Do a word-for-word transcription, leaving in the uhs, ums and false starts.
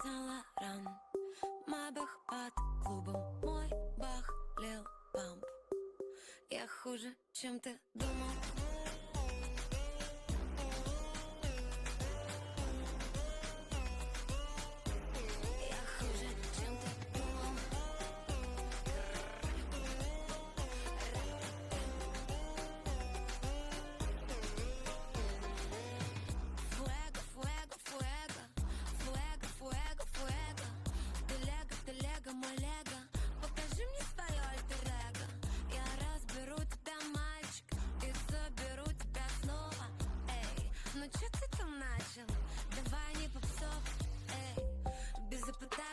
Сен-Лоран. Майбах под клубом, мой бах лил памп. Я хуже, чем ты думал.